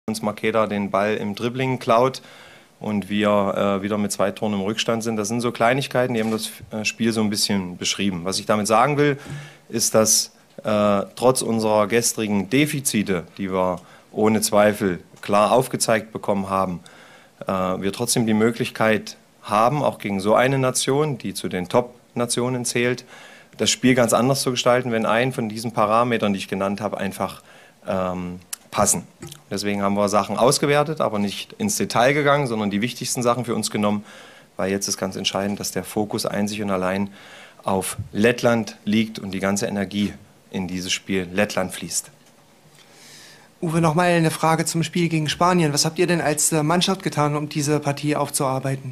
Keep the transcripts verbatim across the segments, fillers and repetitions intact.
uns Makeda den Ball im Dribbling klaut und wir äh, wieder mit zwei Toren im Rückstand sind. Das sind so Kleinigkeiten, die haben das äh, Spiel so ein bisschen beschrieben. Was ich damit sagen will, ist, dass äh, trotz unserer gestrigen Defizite, die wir ohne Zweifel klar aufgezeigt bekommen haben, äh, wir trotzdem die Möglichkeit haben, auch gegen so eine Nation, die zu den Top-Nationen zählt, das Spiel ganz anders zu gestalten, wenn ein von diesen Parametern, die ich genannt habe, einfach ähm, passen. Deswegen haben wir Sachen ausgewertet, aber nicht ins Detail gegangen, sondern die wichtigsten Sachen für uns genommen, weil jetzt ist ganz entscheidend, dass der Fokus einzig und allein auf Lettland liegt und die ganze Energie in dieses Spiel Lettland fließt. Uwe, nochmal eine Frage zum Spiel gegen Spanien. Was habt ihr denn als Mannschaft getan, um diese Partie aufzuarbeiten?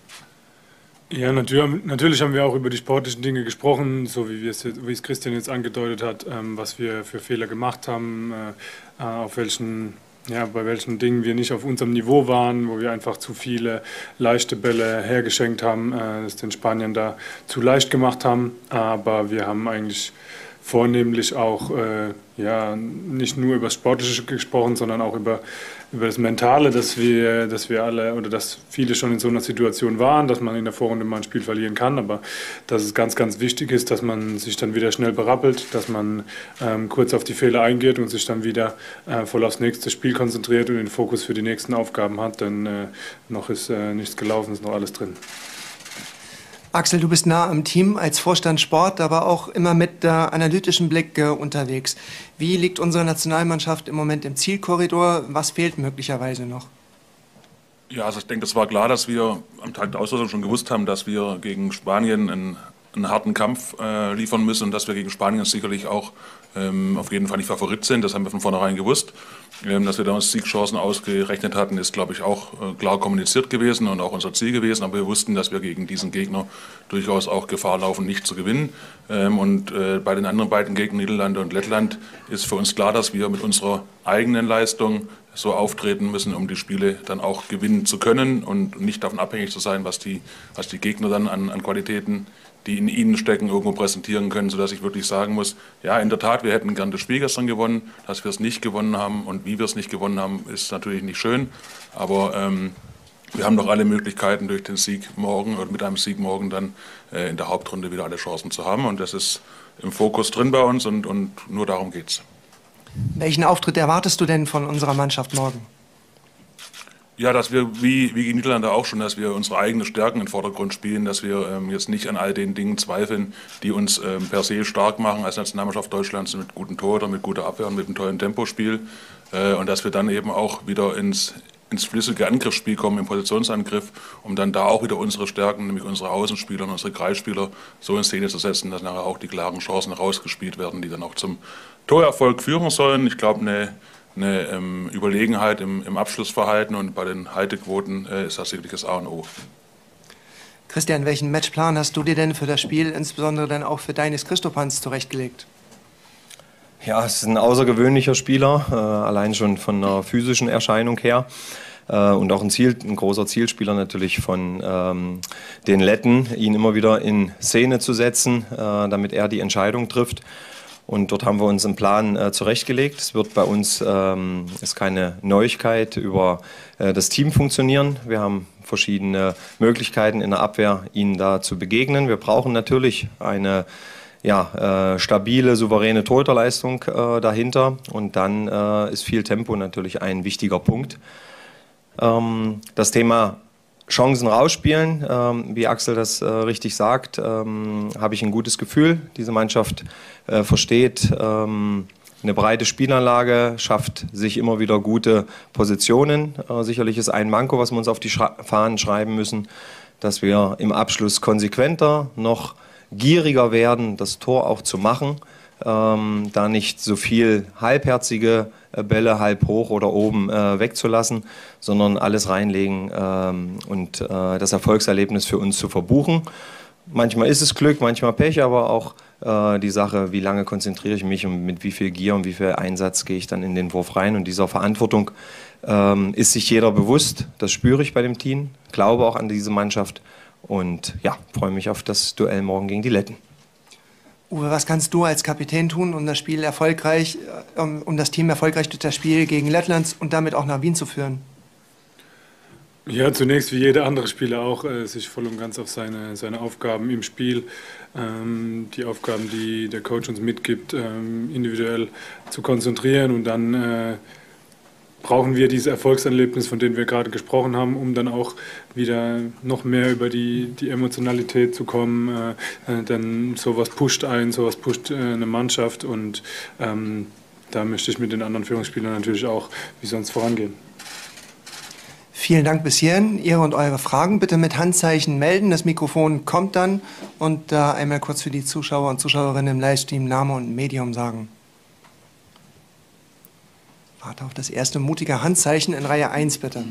Ja, natürlich, natürlich haben wir auch über die sportlichen Dinge gesprochen, so wie, wir es, wie es Christian jetzt angedeutet hat, ähm, was wir für Fehler gemacht haben, äh, auf welchen, ja, bei welchen Dingen wir nicht auf unserem Niveau waren, wo wir einfach zu viele leichte Bälle hergeschenkt haben, äh, das den Spaniern da zu leicht gemacht haben. Aber wir haben eigentlich vornehmlich auch äh, ja, nicht nur über das Sportliche gesprochen, sondern auch über, über das Mentale, dass wir, dass wir alle oder dass viele schon in so einer Situation waren, dass man in der Vorrunde mal ein Spiel verlieren kann, aber dass es ganz, ganz wichtig ist, dass man sich dann wieder schnell berappelt, dass man ähm, kurz auf die Fehler eingeht und sich dann wieder äh, voll aufs nächste Spiel konzentriert und den Fokus für die nächsten Aufgaben hat, denn äh, noch ist äh, nichts gelaufen, ist noch alles drin. Axel, du bist nah am Team als Vorstand Sport, aber auch immer mit äh, analytischem Blick äh, unterwegs. Wie liegt unsere Nationalmannschaft im Moment im Zielkorridor? Was fehlt möglicherweise noch? Ja, also ich denke, es war klar, dass wir am Tag der Auslosung schon gewusst haben, dass wir gegen Spanien einen, einen harten Kampf äh, liefern müssen und dass wir gegen Spanien sicherlich auch ähm, auf jeden Fall nicht Favorit sind. Das haben wir von vornherein gewusst. Ähm, dass wir da uns Siegchancen ausgerechnet hatten, ist, glaube ich, auch äh, klar kommuniziert gewesen und auch unser Ziel gewesen. Aber wir wussten, dass wir gegen diesen Gegner durchaus auch Gefahr laufen, nicht zu gewinnen. Ähm, und äh, bei den anderen beiden Gegnern, Niederlande und Lettland, ist für uns klar, dass wir mit unserer eigenen Leistung so auftreten müssen, um die Spiele dann auch gewinnen zu können und nicht davon abhängig zu sein, was die, was die Gegner dann an, an Qualitäten, die in ihnen stecken, irgendwo präsentieren können, sodass ich wirklich sagen muss, ja, in der Tat, wir hätten gern das Spiel gestern gewonnen, dass wir es nicht gewonnen haben und wie wir es nicht gewonnen haben, ist natürlich nicht schön, aber ähm, wir haben doch alle Möglichkeiten, durch den Sieg morgen oder mit einem Sieg morgen dann äh, in der Hauptrunde wieder alle Chancen zu haben und das ist im Fokus drin bei uns und, und nur darum geht's. Welchen Auftritt erwartest du denn von unserer Mannschaft morgen? Ja, dass wir, wie, wie die Niederlande auch schon, dass wir unsere eigenen Stärken im Vordergrund spielen, dass wir ähm, jetzt nicht an all den Dingen zweifeln, die uns ähm, per se stark machen als Nationalmannschaft Deutschlands mit guten Torhütern, mit guter Abwehr und mit einem tollen Tempospiel. Äh, und dass wir dann eben auch wieder ins, ins flüssige Angriffsspiel kommen, im Positionsangriff, um dann da auch wieder unsere Stärken, nämlich unsere Außenspieler und unsere Kreisspieler, so in Szene zu setzen, dass nachher auch die klaren Chancen rausgespielt werden, die dann auch zum Torerfolg führen sollen. Ich glaube, eine Eine ähm, Überlegenheit im, im Abschlussverhalten und bei den Haltequoten äh, ist das sicherlich das A und O. Christian, welchen Matchplan hast du dir denn für das Spiel, insbesondere dann auch für Dainis Christopans, zurechtgelegt? Ja, es ist ein außergewöhnlicher Spieler, äh, allein schon von der physischen Erscheinung her. Äh, und auch ein, Ziel, ein großer Zielspieler natürlich von ähm, den Letten, ihn immer wieder in Szene zu setzen, äh, damit er die Entscheidung trifft. Und dort haben wir uns einen Plan äh, zurechtgelegt. Es wird bei uns ähm, ist keine Neuigkeit über äh, das Team funktionieren. Wir haben verschiedene Möglichkeiten in der Abwehr, ihnen da zu begegnen. Wir brauchen natürlich eine ja, äh, stabile, souveräne Torhüterleistung äh, dahinter. Und dann äh, ist viel Tempo natürlich ein wichtiger Punkt. Ähm, das Thema Chancen rausspielen, ähm, wie Axel das äh, richtig sagt, ähm, habe ich ein gutes Gefühl. Diese Mannschaft äh, versteht ähm, eine breite Spielanlage, schafft sich immer wieder gute Positionen. Äh, sicherlich ist ein Manko, was wir uns auf die Schra- Fahnen schreiben müssen, dass wir im Abschluss konsequenter, noch gieriger werden, das Tor auch zu machen. Ähm, da nicht so viel halbherzige Bälle halb hoch oder oben äh, wegzulassen, sondern alles reinlegen ähm, und äh, das Erfolgserlebnis für uns zu verbuchen. Manchmal ist es Glück, manchmal Pech, aber auch äh, die Sache, wie lange konzentriere ich mich und mit wie viel Gier und wie viel Einsatz gehe ich dann in den Wurf rein. Und dieser Verantwortung ähm, ist sich jeder bewusst, das spüre ich bei dem Team, glaube auch an diese Mannschaft und ja, freue mich auf das Duell morgen gegen die Letten. Uwe, was kannst du als Kapitän tun, um das Spiel erfolgreich, um, um das Team erfolgreich durch das Spiel gegen Lettland und damit auch nach Wien zu führen? Ja, zunächst wie jeder andere Spieler auch, äh, sich voll und ganz auf seine, seine Aufgaben im Spiel, ähm, die Aufgaben, die der Coach uns mitgibt, ähm, individuell zu konzentrieren, und dann äh, brauchen wir dieses Erfolgserlebnis, von dem wir gerade gesprochen haben, um dann auch wieder noch mehr über die, die Emotionalität zu kommen. Äh, denn sowas pusht ein, sowas pusht äh, eine Mannschaft, und ähm, da möchte ich mit den anderen Führungsspielern natürlich auch wie sonst vorangehen. Vielen Dank bis hierhin. Ihre und eure Fragen bitte mit Handzeichen melden. Das Mikrofon kommt dann, und da äh, einmal kurz für die Zuschauer und Zuschauerinnen im Livestream Name und Medium sagen. Warte auf das erste mutige Handzeichen in Reihe eins, bitte.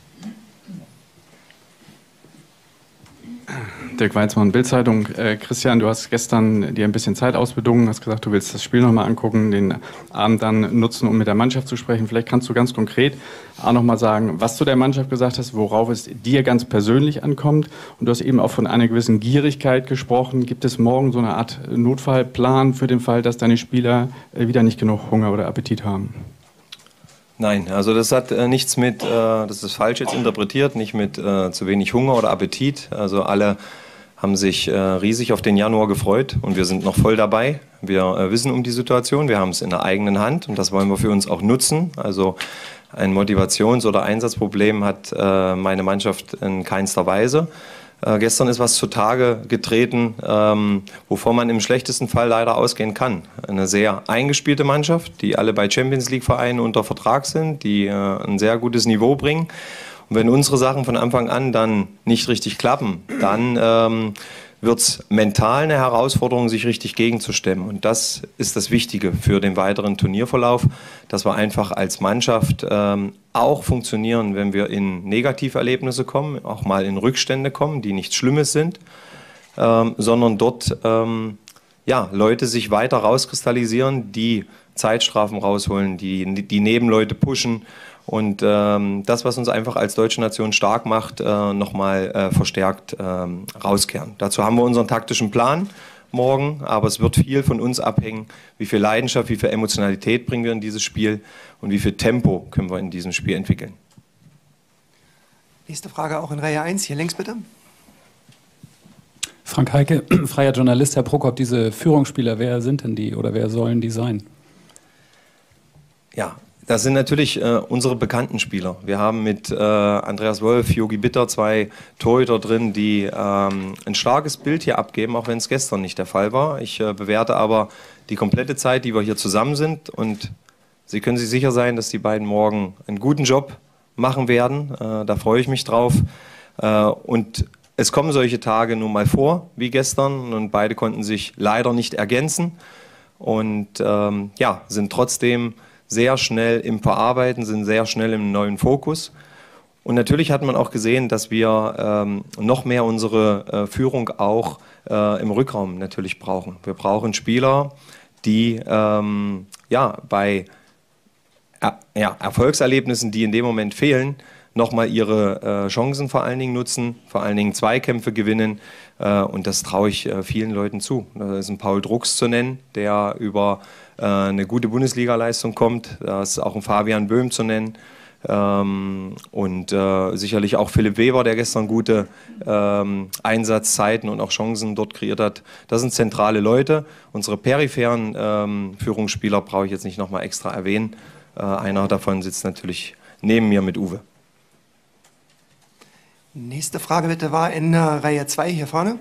Dirk Weizmann, Bild-Zeitung. Äh, Christian, du hast gestern dir ein bisschen Zeit ausbedungen, hast gesagt, du willst das Spiel nochmal angucken, den Abend dann nutzen, um mit der Mannschaft zu sprechen. Vielleicht kannst du ganz konkret auch nochmal sagen, was du der Mannschaft gesagt hast, worauf es dir ganz persönlich ankommt. Und du hast eben auch von einer gewissen Gierigkeit gesprochen. Gibt es morgen so eine Art Notfallplan für den Fall, dass deine Spieler äh, wieder nicht genug Hunger oder Appetit haben? Nein, also das hat äh, nichts mit, äh, das ist falsch jetzt interpretiert, nicht mit äh, zu wenig Hunger oder Appetit. Also alle haben sich äh, riesig auf den Januar gefreut, und wir sind noch voll dabei. Wir äh, wissen um die Situation, wir haben es in der eigenen Hand, und das wollen wir für uns auch nutzen. Also ein Motivations- oder Einsatzproblem hat äh, meine Mannschaft in keinster Weise. Äh, gestern ist was zutage getreten, ähm, wovon man im schlechtesten Fall leider ausgehen kann. Eine sehr eingespielte Mannschaft, die alle bei Champions-League-Vereinen unter Vertrag sind, die äh, ein sehr gutes Niveau bringen. Und wenn unsere Sachen von Anfang an dann nicht richtig klappen, dann ähm, wird es mental eine Herausforderung, sich richtig gegenzustemmen. Und das ist das Wichtige für den weiteren Turnierverlauf, dass wir einfach als Mannschaft ähm, auch funktionieren, wenn wir in Negativerlebnisse kommen, auch mal in Rückstände kommen, die nichts Schlimmes sind, ähm, sondern dort ähm, ja, Leute sich weiter rauskristallisieren, die Zeitstrafen rausholen, die die Nebenleute pushen. Und ähm, das, was uns einfach als deutsche Nation stark macht, äh, nochmal äh, verstärkt ähm, rauskehren. Dazu haben wir unseren taktischen Plan morgen, aber es wird viel von uns abhängen, wie viel Leidenschaft, wie viel Emotionalität bringen wir in dieses Spiel und wie viel Tempo können wir in diesem Spiel entwickeln. Nächste Frage auch in Reihe eins, hier links bitte. Frank Heike, freier Journalist. Herr Prokop, diese Führungsspieler, wer sind denn die oder wer sollen die sein? Ja, das sind natürlich äh, unsere bekannten Spieler. Wir haben mit äh, Andreas Wolf, Jogi Bitter zwei Torhüter drin, die ähm, ein starkes Bild hier abgeben, auch wenn es gestern nicht der Fall war. Ich äh, bewerte aber die komplette Zeit, die wir hier zusammen sind, und Sie können sich sicher sein, dass die beiden morgen einen guten Job machen werden. Äh, da freue ich mich drauf. Äh, und es kommen solche Tage nun mal vor, wie gestern, und beide konnten sich leider nicht ergänzen und ähm, ja, sind trotzdem sehr schnell im Verarbeiten, sind sehr schnell im neuen Fokus. Und natürlich hat man auch gesehen, dass wir ähm, noch mehr unsere äh, Führung auch äh, im Rückraum natürlich brauchen. Wir brauchen Spieler, die ähm, ja, bei er ja, Erfolgserlebnissen, die in dem Moment fehlen, nochmal ihre äh, Chancen vor allen Dingen nutzen, vor allen Dingen Zweikämpfe gewinnen. Äh, und das traue ich äh, vielen Leuten zu. Da ist ein Paul Drucks zu nennen, der über äh, eine gute Bundesliga-Leistung kommt. Da ist auch ein Fabian Böhm zu nennen. Ähm, und äh, sicherlich auch Philipp Weber, der gestern gute ähm, Einsatzzeiten und auch Chancen dort kreiert hat. Das sind zentrale Leute. Unsere peripheren ähm, Führungsspieler brauche ich jetzt nicht nochmal extra erwähnen. Äh, einer davon sitzt natürlich neben mir mit Uwe. Nächste Frage bitte war in äh, Reihe zwei hier vorne.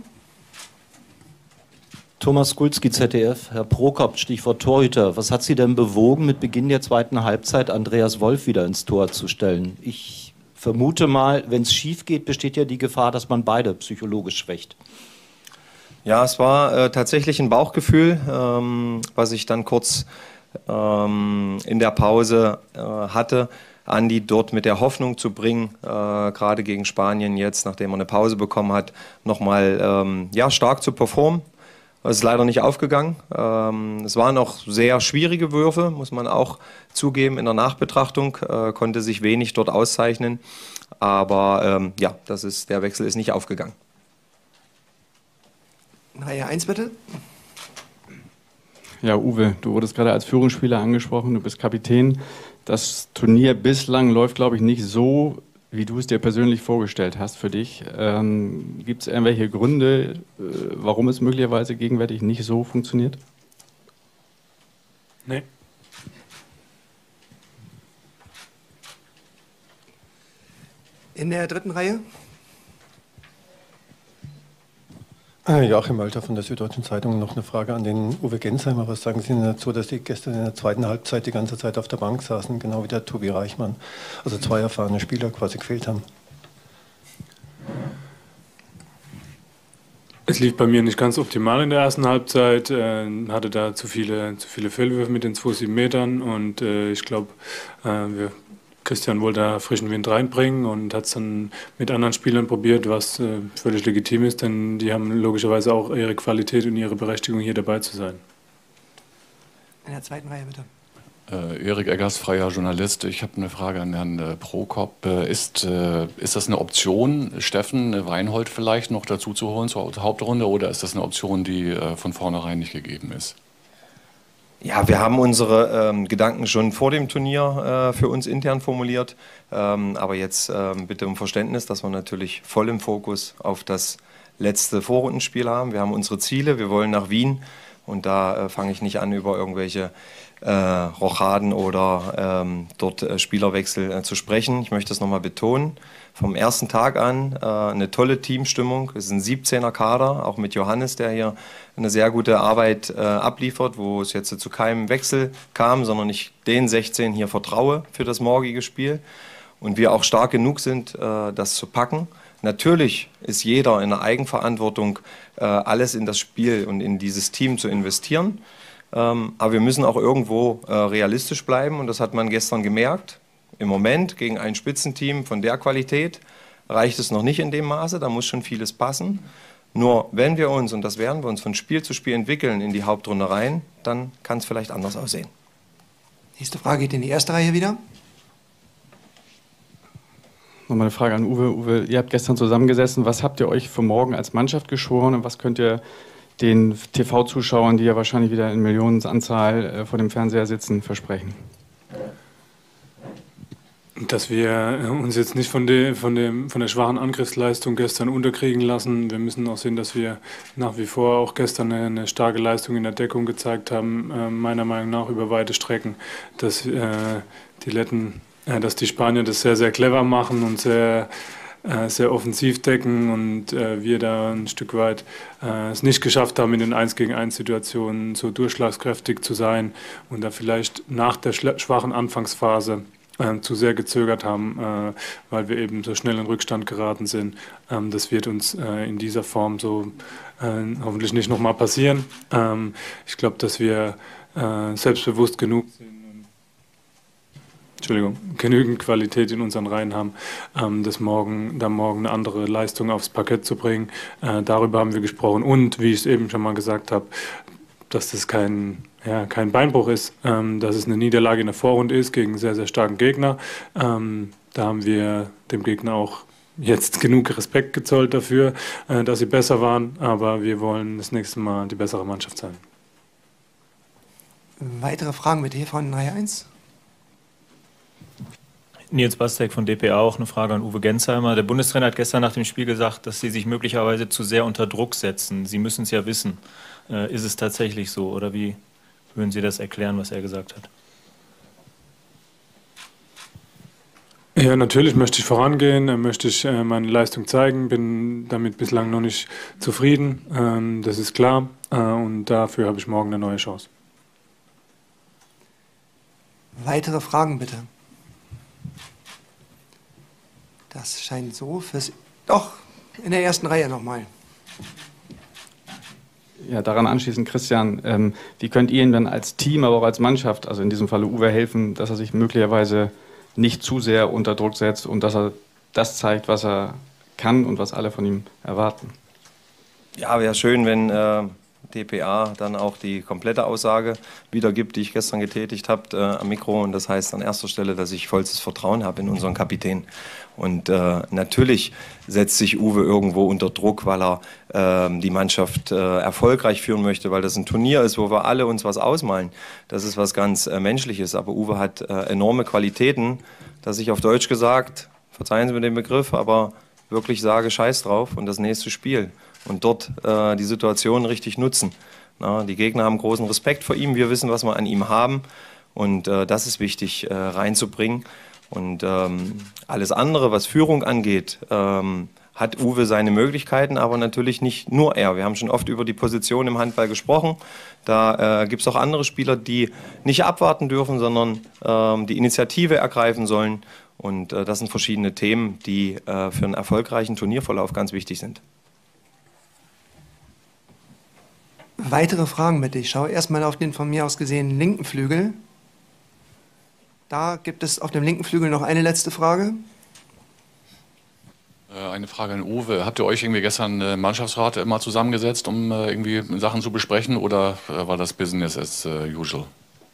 Thomas Skulski, Z D F. Herr Prokop, Stichwort Torhüter. Was hat Sie denn bewogen, mit Beginn der zweiten Halbzeit Andreas Wolf wieder ins Tor zu stellen? Ich vermute mal, wenn es schief geht, besteht ja die Gefahr, dass man beide psychologisch schwächt. Ja, es war äh, tatsächlich ein Bauchgefühl, ähm, was ich dann kurz ähm, in der Pause äh, hatte. Andi dort mit der Hoffnung zu bringen, äh, gerade gegen Spanien jetzt, nachdem er eine Pause bekommen hat, nochmal ähm, ja, stark zu performen. Das ist leider nicht aufgegangen. Ähm, es waren auch sehr schwierige Würfe, muss man auch zugeben in der Nachbetrachtung, äh, konnte sich wenig dort auszeichnen. Aber ähm, ja, das ist, der Wechsel ist nicht aufgegangen. Reihe eins bitte. Ja, Uwe, du wurdest gerade als Führungsspieler angesprochen, du bist Kapitän. Das Turnier bislang läuft, glaube ich, nicht so, wie du es dir persönlich vorgestellt hast für dich. Ähm, gibt es irgendwelche Gründe, äh, warum es möglicherweise gegenwärtig nicht so funktioniert? Nee. In der dritten Reihe? Joachim Walter von der Süddeutschen Zeitung. Noch eine Frage an den Uwe Gensheimer. Was sagen Sie denn dazu, dass Sie gestern in der zweiten Halbzeit die ganze Zeit auf der Bank saßen, genau wie der Tobi Reichmann? Also zwei erfahrene Spieler quasi gefehlt haben. Es lief bei mir nicht ganz optimal in der ersten Halbzeit, äh, hatte da zu viele, zu viele Fehlwürfe mit den zwei Komma sieben Metern und äh, ich glaube, äh, wir Christian wollte da frischen Wind reinbringen und hat es dann mit anderen Spielern probiert, was äh, völlig legitim ist, denn die haben logischerweise auch ihre Qualität und ihre Berechtigung, hier dabei zu sein. In der zweiten Reihe, bitte. Äh, Erik Eggers, freier Journalist. Ich habe eine Frage an Herrn äh, Prokop. Äh, ist, äh, ist das eine Option, Steffen Weinhold vielleicht noch dazu zu holen zur Hauptrunde, oder ist das eine Option, die äh, von vornherein nicht gegeben ist? Ja, wir haben unsere ähm, Gedanken schon vor dem Turnier äh, für uns intern formuliert. Ähm, aber jetzt ähm, bitte um Verständnis, dass wir natürlich voll im Fokus auf das letzte Vorrundenspiel haben. Wir haben unsere Ziele, wir wollen nach Wien. Und da äh, fange ich nicht an, über irgendwelche äh, Rochaden oder ähm, dort äh, Spielerwechsel äh, zu sprechen. Ich möchte das nochmal betonen. Vom ersten Tag an äh, eine tolle Teamstimmung. Es ist ein siebzehner Kader, auch mit Johannes, der hier eine sehr gute Arbeit äh, abliefert, wo es jetzt zu keinem Wechsel kam, sondern ich den sechzehn hier vertraue für das morgige Spiel. Und wir auch stark genug sind, äh, das zu packen. Natürlich ist jeder in der Eigenverantwortung, äh, alles in das Spiel und in dieses Team zu investieren. Ähm, aber wir müssen auch irgendwo äh, realistisch bleiben und das hat man gestern gemerkt. Im Moment gegen ein Spitzenteam von der Qualität reicht es noch nicht in dem Maße, da muss schon vieles passen. Nur wenn wir uns, und das werden wir uns von Spiel zu Spiel entwickeln, in die Hauptrunde rein, dann kann es vielleicht anders aussehen. Nächste Frage geht in die erste Reihe wieder. Nochmal eine Frage an Uwe. Uwe, ihr habt gestern zusammengesessen. Was habt ihr euch für morgen als Mannschaft geschworen und was könnt ihr den T V-Zuschauern, die ja wahrscheinlich wieder in Millionenanzahl vor dem Fernseher sitzen, versprechen? Dass wir uns jetzt nicht von, de, von, dem, von der schwachen Angriffsleistung gestern unterkriegen lassen. Wir müssen auch sehen, dass wir nach wie vor auch gestern eine, eine starke Leistung in der Deckung gezeigt haben, äh, meiner Meinung nach über weite Strecken, dass äh, die Letten, äh, dass die Spanier das sehr, sehr clever machen und sehr, äh, sehr offensiv decken und äh, wir da ein Stück weit äh, es nicht geschafft haben, in den eins gegen eins Situationen so durchschlagskräftig zu sein und da vielleicht nach der schwachen Anfangsphase Äh, zu sehr gezögert haben, äh, weil wir eben so schnell in Rückstand geraten sind. Ähm, das wird uns äh, in dieser Form so äh, hoffentlich nicht nochmal passieren. Ähm, ich glaube, dass wir äh, selbstbewusst genug sind, Entschuldigung, genügend Qualität in unseren Reihen haben, ähm, das morgen, da morgen eine andere Leistung aufs Parkett zu bringen. Äh, darüber haben wir gesprochen und, wie ich es eben schon mal gesagt habe, dass das kein, ja, kein Beinbruch ist, ähm, dass es eine Niederlage in der Vorrunde ist gegen einen sehr, sehr starken Gegner. Ähm, da haben wir dem Gegner auch jetzt genug Respekt gezollt dafür, äh, dass sie besser waren, aber wir wollen das nächste Mal die bessere Mannschaft sein. Weitere Fragen bitte hier von Reihe eins. Nils Bastek von D P A, auch eine Frage an Uwe Gensheimer. Der Bundestrainer hat gestern nach dem Spiel gesagt, dass Sie sich möglicherweise zu sehr unter Druck setzen. Sie müssen es ja wissen. Äh, ist es tatsächlich so oder wie würden Sie das erklären, was er gesagt hat? Ja, natürlich möchte ich vorangehen, möchte ich äh, meine Leistung zeigen, bin damit bislang noch nicht zufrieden, ähm, das ist klar äh, und dafür habe ich morgen eine neue Chance. Weitere Fragen bitte. Das scheint so fürs... Doch, in der ersten Reihe nochmal. Ja, daran anschließend, Christian, ähm, wie könnt ihr ihm dann als Team, aber auch als Mannschaft, also in diesem Falle Uwe, helfen, dass er sich möglicherweise nicht zu sehr unter Druck setzt und dass er das zeigt, was er kann und was alle von ihm erwarten? Ja, wäre schön, wenn äh, D P A dann auch die komplette Aussage wiedergibt, die ich gestern getätigt habe äh, am Mikro. Und das heißt an erster Stelle, dass ich vollstes Vertrauen habe in unseren Kapitän. Und äh, natürlich setzt sich Uwe irgendwo unter Druck, weil er äh, die Mannschaft äh, erfolgreich führen möchte, weil das ein Turnier ist, wo wir alle uns was ausmalen. Das ist was ganz äh, Menschliches. Aber Uwe hat äh, enorme Qualitäten, dass ich auf Deutsch gesagt, verzeihen Sie mir den Begriff, aber wirklich sage, scheiß drauf und das nächste Spiel. Und dort äh, die Situation richtig nutzen. Na, die Gegner haben großen Respekt vor ihm, wir wissen, was wir an ihm haben. Und äh, das ist wichtig äh, reinzubringen. Und ähm, alles andere, was Führung angeht, ähm, hat Uwe seine Möglichkeiten, aber natürlich nicht nur er. Wir haben schon oft über die Position im Handball gesprochen. Da äh, gibt es auch andere Spieler, die nicht abwarten dürfen, sondern ähm, die Initiative ergreifen sollen. Und äh, das sind verschiedene Themen, die äh, für einen erfolgreichen Turnierverlauf ganz wichtig sind. Weitere Fragen bitte. Ich schaue erstmal auf den von mir aus gesehenen linken Flügel. Da gibt es auf dem linken Flügel noch eine letzte Frage. Eine Frage an Uwe. Habt ihr euch irgendwie gestern äh, Mannschaftsrat immer zusammengesetzt, um äh, irgendwie Sachen zu besprechen, oder äh, war das Business as uh, usual?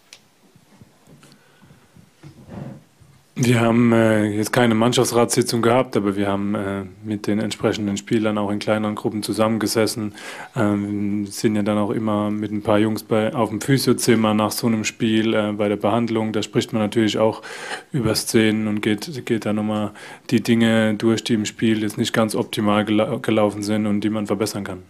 Wir haben äh, jetzt keine Mannschaftsratssitzung gehabt, aber wir haben äh, mit den entsprechenden Spielern auch in kleineren Gruppen zusammengesessen. Ähm, sind ja dann auch immer mit ein paar Jungs bei, auf dem Physiozimmer nach so einem Spiel äh, bei der Behandlung. Da spricht man natürlich auch über Szenen und geht, geht dann nochmal die Dinge durch, die im Spiel jetzt nicht ganz optimal gela gelaufen sind und die man verbessern kann.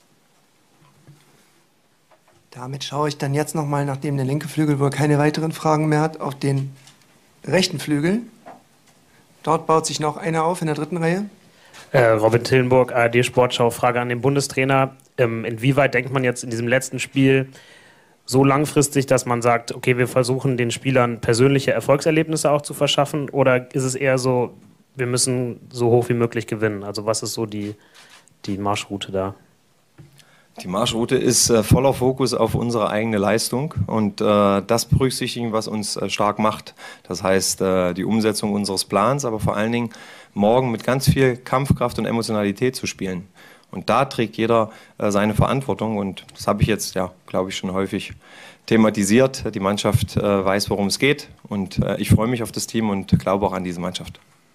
Damit schaue ich dann jetzt nochmal, nachdem der linke Flügel wohl keine weiteren Fragen mehr hat, auf den rechten Flügel. Dort baut sich noch einer auf in der dritten Reihe. Äh, Robin Tillenburg, A R D Sportschau. Frage an den Bundestrainer. Ähm, inwieweit denkt man jetzt in diesem letzten Spiel so langfristig, dass man sagt, okay, wir versuchen den Spielern persönliche Erfolgserlebnisse auch zu verschaffen? Oder ist es eher so, wir müssen so hoch wie möglich gewinnen? Also was ist so die, die Marschroute da? Die Marschroute ist äh, voller Fokus auf unsere eigene Leistung und äh, das berücksichtigen, was uns äh, stark macht. Das heißt, äh, die Umsetzung unseres Plans, aber vor allen Dingen morgen mit ganz viel Kampfkraft und Emotionalität zu spielen. Und da trägt jeder äh, seine Verantwortung und das habe ich jetzt, ja, glaube ich, schon häufig thematisiert. Die Mannschaft äh, weiß, worum es geht und äh, ich freue mich auf das Team und glaube auch an diese Mannschaft.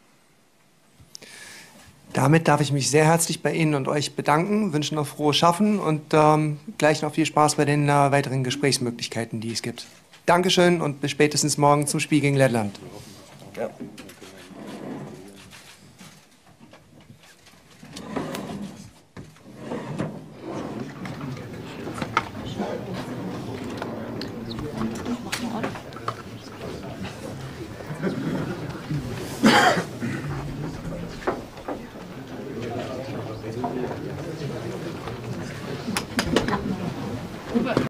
Damit darf ich mich sehr herzlich bei Ihnen und euch bedanken, wünsche noch frohes Schaffen und ähm, gleich noch viel Spaß bei den äh, weiteren Gesprächsmöglichkeiten, die es gibt. Dankeschön und bis spätestens morgen zum Spiel gegen Lettland. Ja.